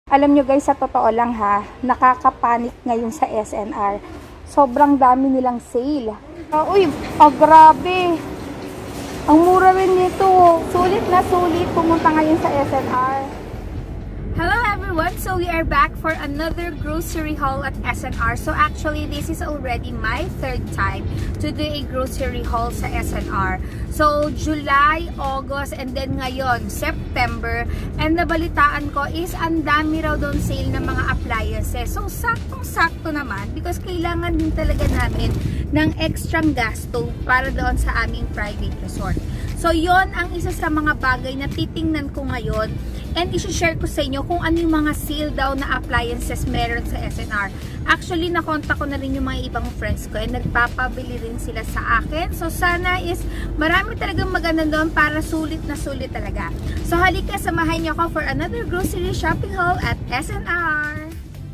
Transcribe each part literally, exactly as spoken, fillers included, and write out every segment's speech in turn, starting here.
Alam nyo guys, sa totoo lang ha, nakakapanik ngayon sa S N R. Sobrang dami nilang sale. Uh, uy, oh, grabe. Ang mura rin nito. Sulit na sulit pumunta ngayon sa S N R. Hello everyone! So we are back for another grocery haul at S N R. So actually, this is already my third time to do a grocery haul sa S N R. So July, August, and then ngayon, September. And nabalitaan ko is ang dami raw doon sale ng mga appliances. So saktong-sakto naman because kailangan din talaga namin ng extrang gasto para doon sa aming private resort. So yon ang isa sa mga bagay na titingnan ko ngayon. And isi-share ko sa inyo kung ano yung mga sale daw na appliances meron sa S N R. Actually, nakontak ko na rin yung mga ibang friends ko and nagpapabili rin sila sa akin. So, sana is marami talagang maganda doon para sulit na sulit talaga. So, halika, samahan niyo ako for another grocery shopping haul at S N R.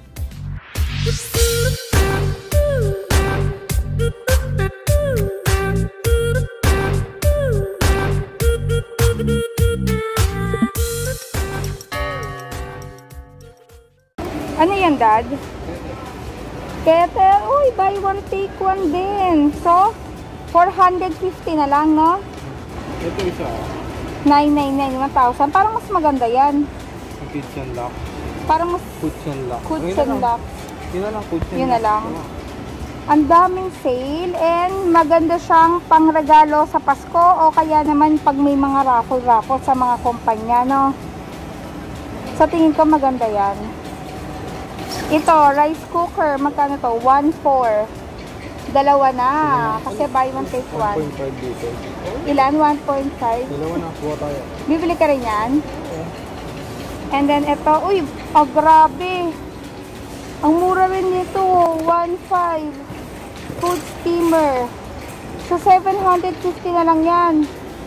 Ano yan, Dad? Kettle. Uy, buy one, take one din. So, four hundred fifty na lang, no? Ito isa. nine ninety-nine, one thousand. Parang mas maganda yan. Kitchen lock. Parang mas... Kitchen lock. Kitchen lock. Yun na lang, kitchen Yun na lang. Ang daming sale and maganda siyang pangregalo sa Pasko o kaya naman pag may mga raffle-raffle sa mga kumpanya, no? Sa tingin ko maganda yan. Ito, rice cooker. Magkano to? one four. Dalawa na. Kasi buy one, take one. one point five dito. Ilan? one point five? Dalawa na. Kuha tayo. Bibili ka rin yan? Okay. And then ito. Uy, oh, grabe. Ang mura rin nito. one point five. Food steamer. So, seven hundred fifty na lang yan.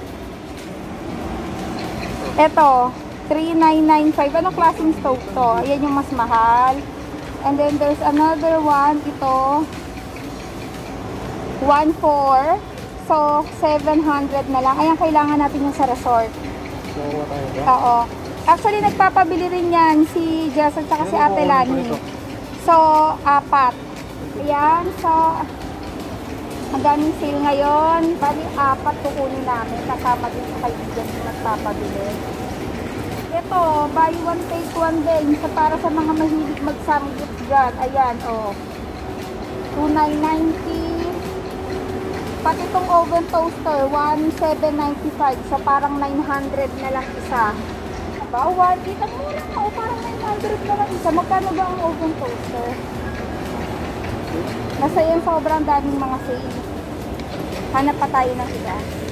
Ito. three nine nine five. Anong klaseng stove to? Ayan yung mas mahal. And then there's another one, ito one four. So seven hundred na lang. Ayan, kailangan natin yung sa resort. So what tayo ba? Oo. Actually nagpapabili rin yan si Jess at saka si Ate Lani. So apat. Ayan, so ang daming sale ngayon. Bali apat kukunin namin. Kasama din sa kaibigan yung nagpapabili. Ito, buy one, take one din. So, para sa mga mahilig magsamgit dyan. Ayan, o. Oh. two nine ninety. Pati itong oven toaster, one seven ninety-five. So, parang nine hundred na lang isa. Aba, one. Dito mura na. O, parang nine hundred na lang isa. Magkano ba ang oven toaster? Nasa yan, sobrang daming mga sale. Hanap pa tayo ng iba.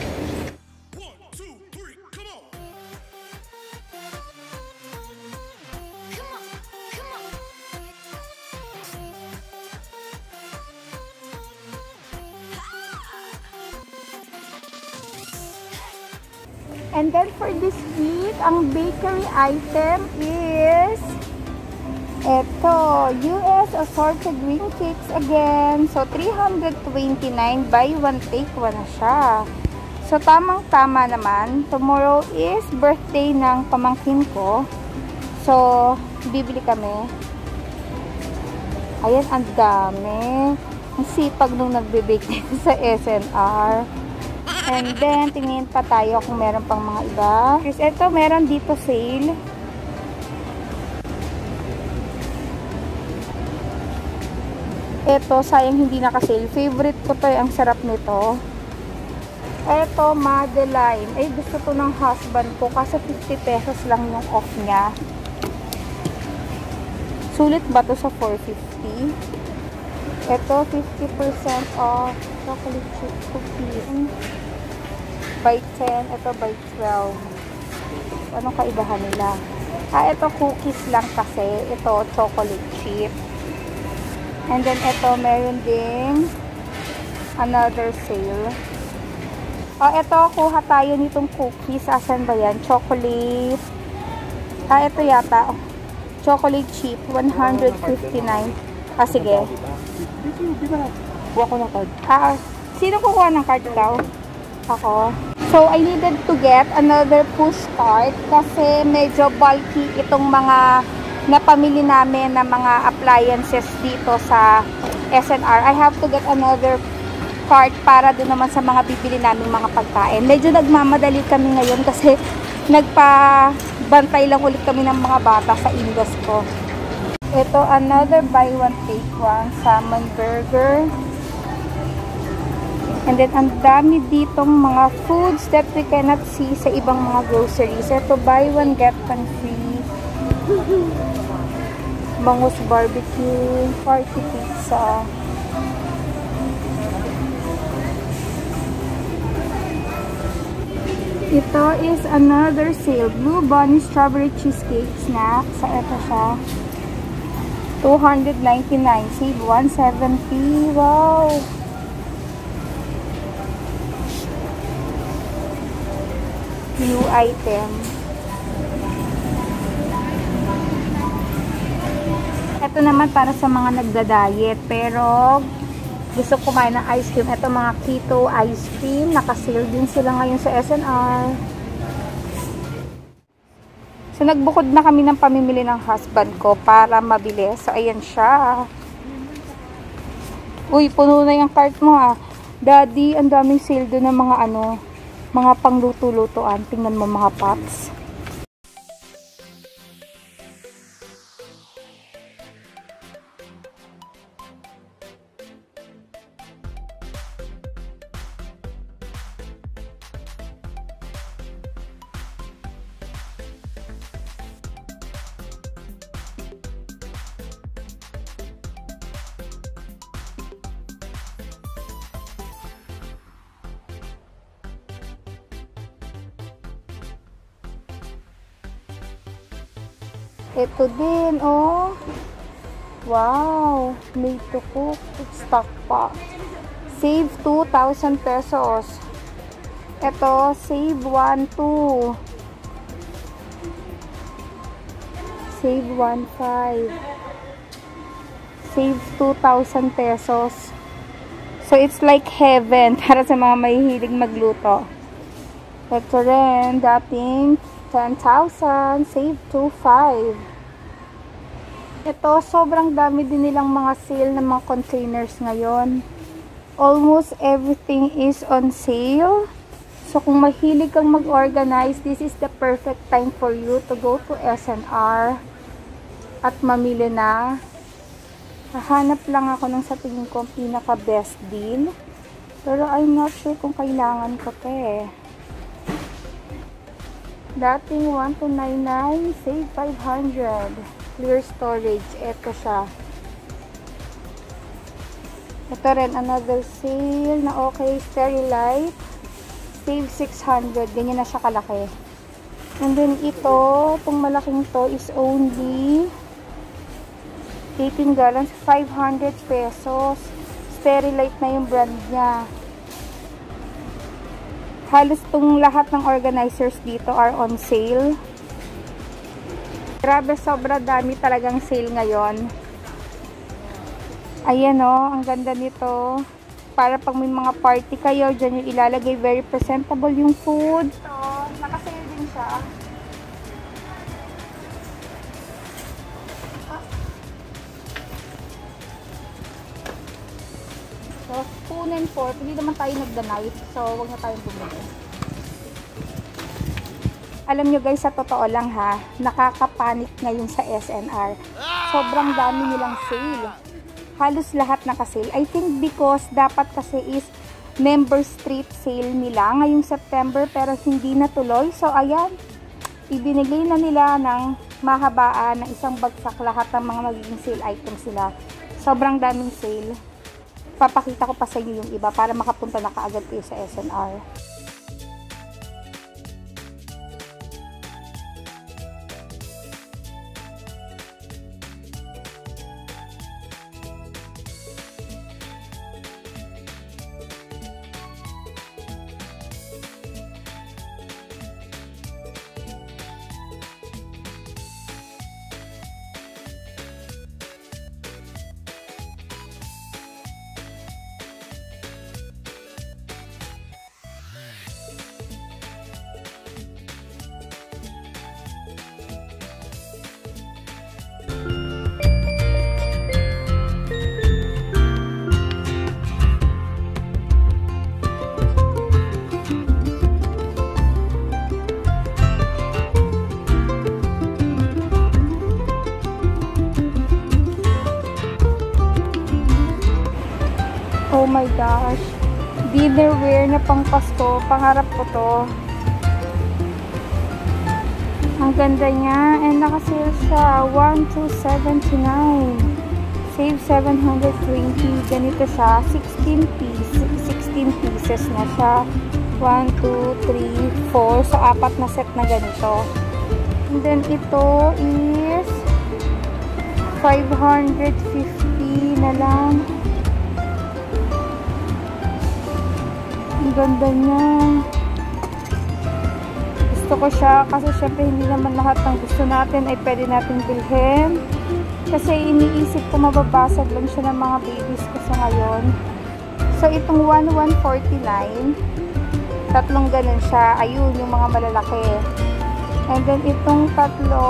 And then for this week, ang bakery item is ito, U S assorted green cakes again. So, three hundred twenty-nine, buy one, take one na siya. So, tamang-tama naman. Tomorrow is birthday ng pamangkin ko. So, bibili kami. Ayan, ang dami. Ang sipag nung nagbe-bake dito sa S N R. And then, tingin pa tayo kung meron pang mga iba. Kasi ito, meron dito sale. Ito, sayang hindi naka-sale. Favorite ko to, ang sarap nito. Ito, Madeline. Ay, gusto to ng husband ko. Kasi fifty pesos lang yung off niya. Sulit ba to sa four fifty? Ito, fifty percent off. Chocolate chip cookies. By ten, ito by twelve. Anong kaibahan nila? Ah, ito cookies lang kasi. Ito, chocolate chip. And then, ito, meron ding another sale. Oh, ito, kuha tayo nitong cookies. Asan ba yan? Chocolate. Ah, ito yata. Oh, chocolate chip, one fifty-nine. Ah, sige. Kuha ko ng card. Ah, sino kukuha ng card daw? Ako. So, I needed to get another push cart kasi medyo bulky itong mga na pamili namin ng mga appliances dito sa S N R. I have to get another cart para doon naman sa mga bibili namin mga pagkain. Medyo nagmamadali kami ngayon kasi nagpabantay lang ulit kami ng mga bata sa indos ko. Ito, another buy one take one salmon burger. And then, ang dami ditong mga foods that we cannot see sa ibang mga groceries. Ito, buy one get one free. Bangus barbecue, party pizza. Ito is another sale. Blue Bunny Strawberry Cheesecake Snack. Sa ito siya. two hundred ninety-nine. Save one seventy. Wow! New item. Ito naman para sa mga nagda-diet. Pero gusto kumain ng ice cream. Ito mga keto ice cream. Naka-sale din sila ngayon sa S N R. So, nagbukod na kami ng pamimili ng husband ko para mabili. So, ayan siya. Uy, puno na yung cart mo ah. Daddy, ang daming sale doon ng mga ano, mga pangluto-lutoan. Tingnan mo mga pots. Ito din, oh. Wow. Made to cook. Stock pot. Save two thousand pesos. Ito, save one two. Save one five. Save two thousand pesos. So, it's like heaven para sa mga mahihilig magluto. Ito rin, dating ten thousand, save two five. Ito, sobrang dami din nilang mga sale ng mga containers ngayon. Almost everything is on sale. So, kung mahilig kang mag-organize, this is the perfect time for you to go to S N R at mamili na. Hahanap lang ako ng sa tingin ko pinaka best deal. Pero I'm not sure kung kailangan ko pa eh. Dating one two nine nine, save five hundred. Clear storage. Ito siya. Ito rin, another sale na okay. Sterilite. Save six hundred. Ganyan na siya kalaki. And then ito, itong malaking to is only eighteen gallons, five hundred pesos. Sterilite na yung brand niya. Halos itong lahat ng organizers dito are on sale. Grabe, sobra dami talagang sale ngayon. Ayan o, ang ganda nito. Para pag may mga party kayo, dyan yung ilalagay. Very presentable yung food. So, nakasale din siya. So, spoon and fork. Hindi naman tayo nagda-knife. So, huwag na tayong bumili. Alam nyo guys, sa totoo lang ha, nakakapanik ngayon sa S N R. Sobrang dami nilang sale. Halos lahat nakasale. I think because dapat kasi is member street sale nila ngayong September pero hindi natuloy. So, ayan, ibinigay na nila ng mahabaan ng isang bagsak lahat ng mga magiging sale items sila. Sobrang daming sale. Papakita ko pa sa inyo yung iba para makapunta na kaagad kayo sa S N R. my gosh. Dinnerware na pang Pasko. Pangarap ko to. Ang ganda niya. And naka-sale siya. one two seventy-nine. Save seven hundred twenty. Ganito siya. sixteen pieces. sixteen pieces na siya. one, two, three, four. So, apat na set na ganito. And then, ito is five hundred fifty na lang. Ang ganda niya. Gusto ko siya kasi syempre hindi naman lahat ng gusto natin ay pwede natin bilhin. Kasi iniisip ko mababasag lang siya ng mga babies ko sa ngayon. So, itong one one forty-nine. Tatlong ganun siya. Ayun, yung mga malalaki. And then, itong tatlo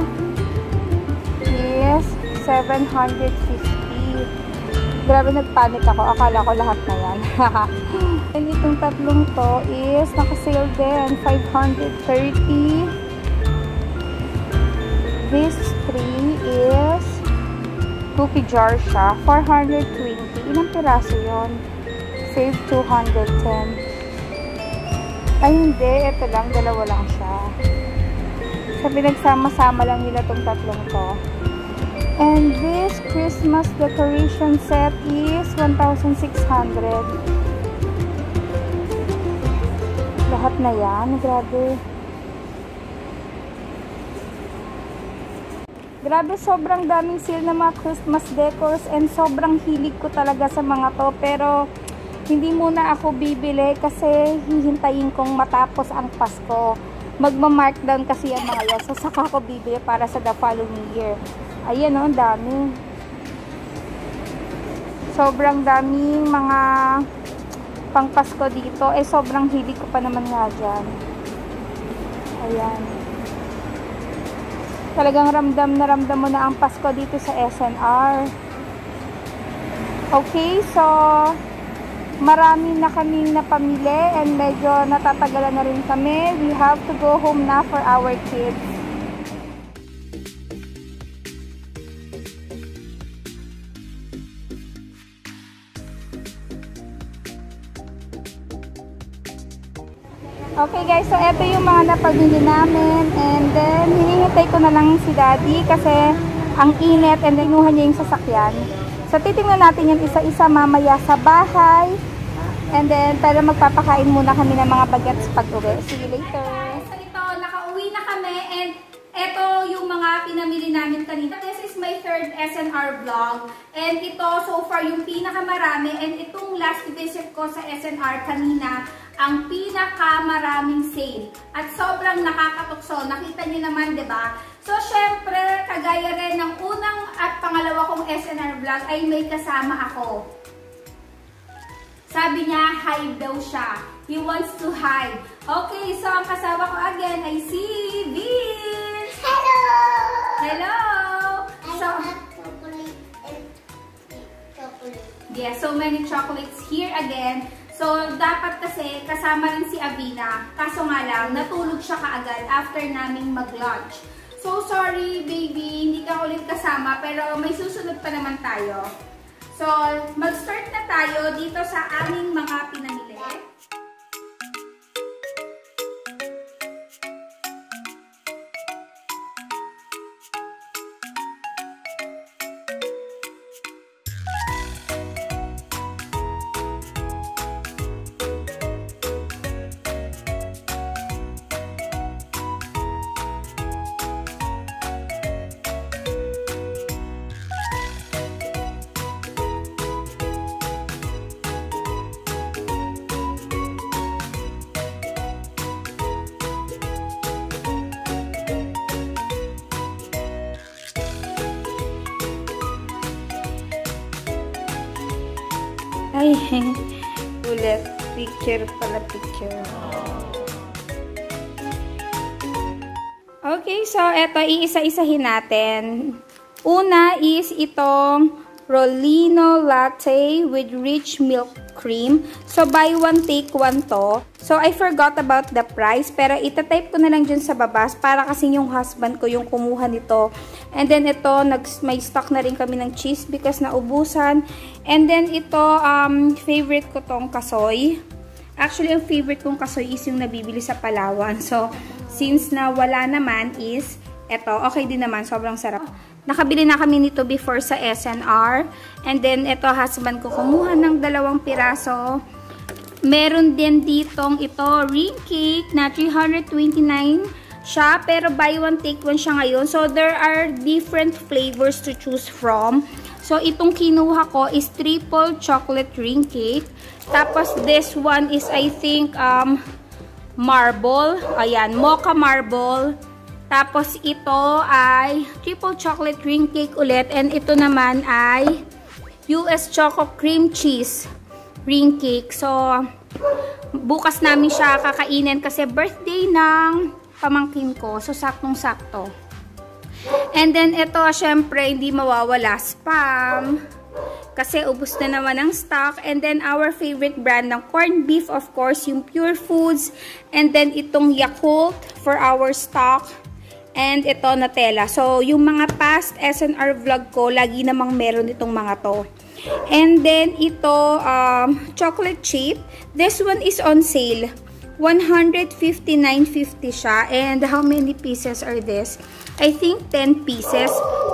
is seven hundred fifty. Grabe, nagpanic ako. Akala ko lahat na yan. And itong tatlong to is naka-sale din. five hundred thirty. This three is cookie jar siya. four hundred twenty. Ilang piraso yun? Save two hundred ten. Ay, hindi. Ito lang. Dalawa lang siya. So, pinagsama-sama lang nila tong tatlong to. And this Christmas decoration set is one thousand six hundred. Lahat na yan. Grabe. Grabe, sobrang daming sale ng mga Christmas decors and sobrang hilig ko talaga sa mga to. Pero, hindi muna ako bibili kasi hihintayin kong matapos ang Pasko. Magma-markdown kasi ang mga yan. So, saka ako bibili para sa the following year. Ayan o, ang dami. Sobrang daming mga pang Pasko dito. Eh, sobrang hilig ko pa naman nga dyan. Ayan. Talagang ramdam na ramdam mo na ang Pasko dito sa S N R. Okay, so marami na kaming napamili and medyo natatagalan na rin kami. We have to go home na for our kids. Okay guys, so ito yung mga napabili namin and then hinihintay ko na lang si Daddy kasi ang init and then inuha niya yung sasakyan. So titingnan natin yung isa-isa mamaya sa bahay and then pero magpapakain muna kami ng mga bagets pag-uwi. See you later. So ito, nakauwi na kami and ito yung mga pinamili namin kanina. This is my third S N R vlog and ito so far yung pinakamarami and itong last visit ko sa S N R kanina ang pinakamaraming sale. At sobrang nakakatukso. Nakita niyo naman, di ba? So, syempre, kagaya rin ng unang at pangalawa kong S N R vlog ay may kasama ako. Sabi niya, hide daw siya. He wants to hide. Okay, so ang kasama ko again ay si Vince. Hello! Hello! I So, have chocolate and chocolate. yeah, so many chocolates here again. So, dapat kasi kasama rin si Avina. Kaso nga lang, natulog siya kaagad after naming mag-lunch. So, sorry baby, hindi ka ulit kasama, pero may susunod pa naman tayo. So, mag-start na tayo dito sa aming mga pinamili. Ay, ulit. Picture pala, picture. Okay, so eto, iisa-isahin natin. Una is itong Rolino latte with rich milk cream. So, buy one, take one to. So, I forgot about the price. Pero, itatype ko na lang dyan sa babas. Para kasi yung husband ko yung kumuha nito. And then, ito, nag, may stock na rin kami ng cheese because naubusan. And then, ito, um, favorite ko tong kasoy. Actually, ang favorite kong kasoy is yung nabibili sa Palawan. So, since na wala naman is, ito, okay din naman. Sobrang sarap. Nakabili na kami nito before sa S N R. And then, ito, husband ko kumuha ng dalawang piraso. Meron din ditong ito, ring cake na three hundred twenty-nine siya. Pero buy one, take one siya ngayon. So, there are different flavors to choose from. So, itong kinuha ko is triple chocolate ring cake. Tapos, this one is, I think, um, marble. Ayan, mocha marble. Tapos, ito ay triple chocolate ring cake ulit. And ito naman ay U S Choco Cream Cheese ring cake. So, bukas namin siya kakainin kasi birthday ng pamangkin ko. So, saktong-sakto. And then, ito, syempre, hindi mawawala. Spam. Kasi, ubos na naman ang stock. And then, our favorite brand ng corned beef, of course, yung Pure Foods. And then, itong Yakult for our stock. And ito, Nutella. So, yung mga past S N R vlog ko, lagi namang meron itong mga to. And then, ito, um, chocolate chip. This one is on sale. one hundred fifty-nine fifty siya. And how many pieces are this? I think ten pieces.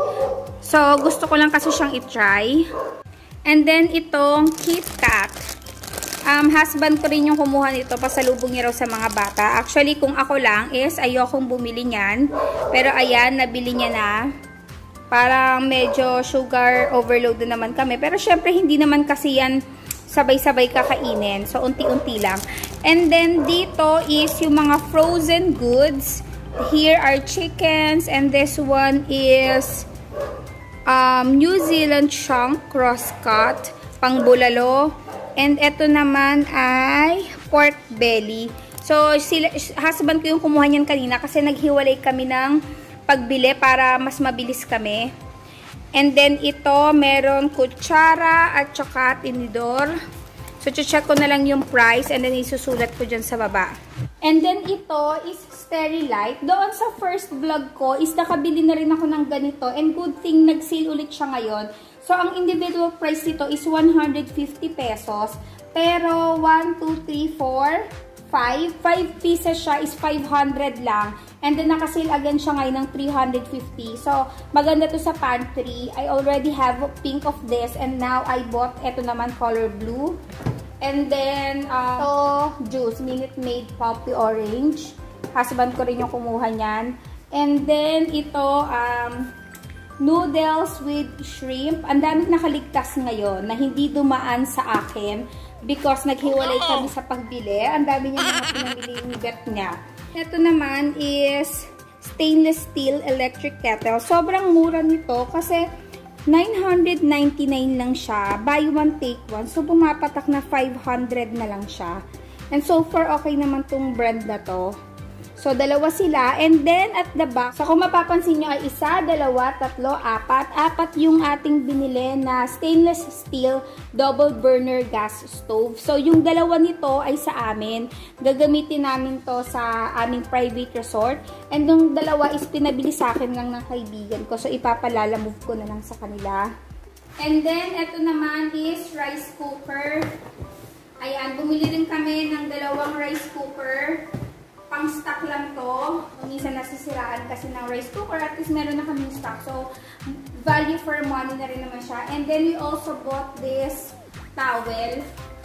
So, gusto ko lang kasi siyang itry. And then, itong Kit Kat. Um, husband ko rin yung kumuha nito, pasalubong niya raw sa mga bata. Actually, kung ako lang is, ayokong bumili niyan. Pero ayan, nabili niya na. Parang medyo sugar overload na naman kami. Pero syempre, hindi naman kasi yan sabay-sabay kakainin. So, unti-unti lang. And then, dito is yung mga frozen goods. Here are chickens. And this one is um, New Zealand chunk cross-cut. Pang bulalo. And ito naman ay pork belly. So, sila, husband ko yung kumuha niyan kanina kasi naghiwalay kami ng pagbili para mas mabilis kami. And then, ito, meron kutsara at saka tinidor. So, check ko na lang yung price and then isusulat ko dyan sa baba. And then, ito is Sterilite. Doon sa first vlog ko is nakabili na rin ako ng ganito. And good thing, nag-sale ulit siya ngayon. So, ang individual price nito is one hundred fifty pesos. Pero, one, two, three, four, five. five pieces siya is five hundred lang. And then, nakasale again siya ngayon ng three hundred fifty. So, maganda to sa pantry. I already have pink of this. And now, I bought ito naman color blue. And then, uh, ito, juice. Minute Maid Poppy Orange. Husband ko rin yung kumuha niyan. And then, ito, um... noodles with shrimp. Ang daming nakaligtas ngayon na hindi dumaan sa akin because naghiwalay kami sa pagbili. Ang dami niya mga pinamili ni bet niya. Ito naman is stainless steel electric kettle. Sobrang mura nito kasi nine hundred ninety-nine lang siya. Buy one, take one. So, bumapatak na five hundred na lang siya. And so far, okay naman tong brand na to. So, dalawa sila. And then, at the back, so kung mapapansin nyo ay isa, dalawa, tatlo, apat. Apat yung ating binili na stainless steel double burner gas stove. So, yung dalawa nito ay sa amin. Gagamitin namin to sa aming private resort. And yung dalawa is pinabili sa akin lang ng kaibigan ko. So, ipapalalamove ko na lang sa kanila. And then, ito naman is rice cooker. Ayan, bumili din kami ng dalawang rice cooker. Pang stock lang to. Minsan nasisiraan kasi ng rice cooker. At least meron na kaming stock. So, value for money na rin naman siya. And then, we also bought this towel.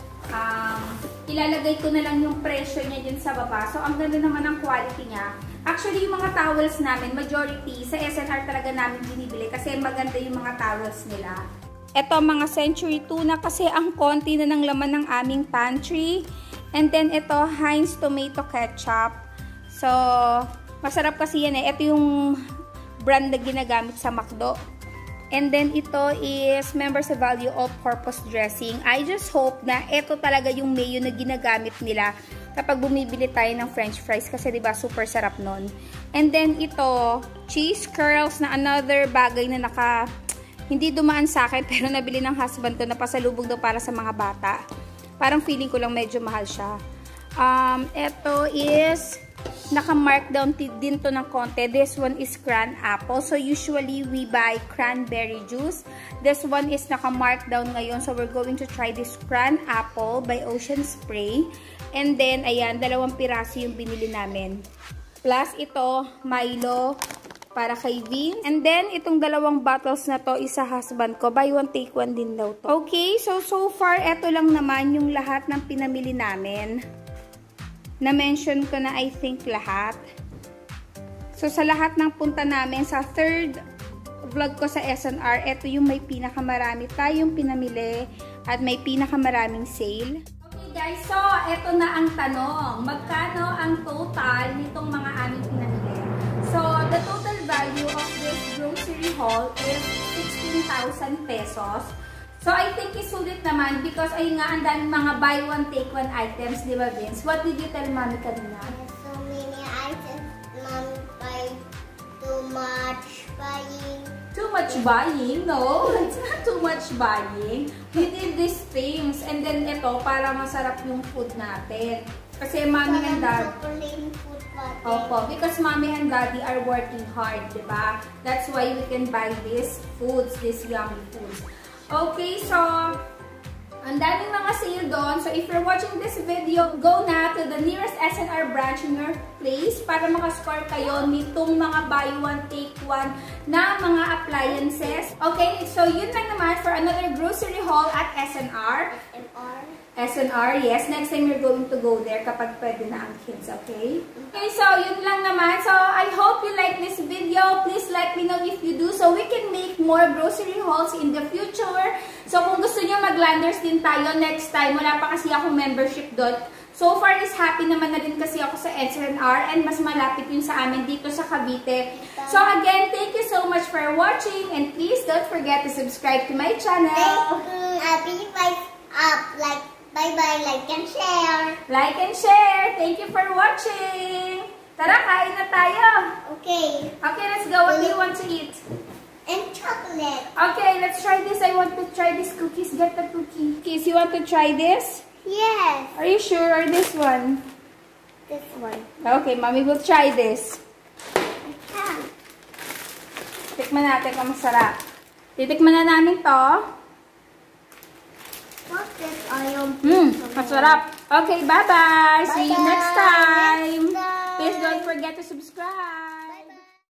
Um, ilalagay ko na lang yung presyo niya dyan sa baba. So, ang ganda naman ang quality niya. Actually, yung mga towels namin, majority, sa S N R talaga namin binibili. Kasi maganda yung mga towels nila. Ito, mga Century Tuna kasi ang konti na ng laman ng aming pantry. And then, ito, Heinz Tomato Ketchup. So, masarap kasi yan eh. Ito yung brand na ginagamit sa McDo. And then, ito is Members of Value All-Purpose Dressing. I just hope na ito talaga yung mayo na ginagamit nila kapag bumibili tayo ng french fries. Kasi, diba, super sarap nun. And then, ito, cheese curls na another bagay na naka Hindi dumaan sa akin, pero nabili ng husband ko na pasalubog daw para sa mga bata. Parang feeling ko lang medyo mahal siya. Um, ito is, naka-mark down din to ng konti. This one is cran apple. So, usually, we buy cranberry juice. This one is naka-mark down ngayon. So, we're going to try this cran apple by Ocean Spray. And then, ayan, dalawang piraso yung binili namin. Plus, ito, Milo para kay Vin. And then, itong dalawang bottles na to, isa husband ko. Buy one, take one din daw to. Okay, so, so far, ito lang naman yung lahat ng pinamili namin. Na-mention ko na, I think, lahat. So, sa lahat ng punta namin, sa third vlog ko sa S N R, ito yung may pinakamarami tayong pinamili at may pinakamaraming sale. Guys, so, eto na ang tanong. Magkano ang total nitong mga aming pinamili? So, the total value of this grocery haul is sixteen thousand pesos. So, I think isulit naman because ayun nga, ang daming mga buy one, take one items, di ba, Vince? What did you tell Mommy kanina? So many items, Mommy, buy too much buying. Too much buying? No, it's not too much buying. We did these things. And then ito, para masarap yung food natin. Kasi Mommy and Dad... Opo, because Mommy and Daddy are working hard, di ba? That's why we can buy these foods, these yummy foods. Okay, so... ang daming mga sale doon. So, if you're watching this video, go na to the nearest S N R branch in your place para makascore kayo nitong mga buy one, take one na mga appliances. Okay, so yun lang naman for another grocery haul at S N R. S N R? S N R, yes. Next time you're going to go there kapag pwede na ang kids, okay? Okay, so yun lang naman. So, I hope you like this video. Please let me know if you do so we can make more grocery hauls in the future. So, kung gusto nyo mag-landers din tayo next time, wala pa kasi ako membership doon. So far is happy naman na din kasi ako sa S N R and mas malapit yun sa amin dito sa Cavite. So again, thank you so much for watching and please don't forget to subscribe to my channel. Thank you, uh, up, like, bye-bye, like and share. Like and share. Thank you for watching. Tara, kain na tayo. Okay. Okay, let's go. What do you want to eat? And chocolate. Okay, let's try this. I want to try this cookies. Get the cookie. Cookies, you want to try this? Yes. Are you sure? Or this one? This one. Okay, Mommy will try this. Ah. Tikman natin kung masarap. Titikman na namin to. What's this? Ayaw. Mmm, masarap. Okay, bye-bye. See you Bye-bye. next time. Next time. Please don't forget to subscribe.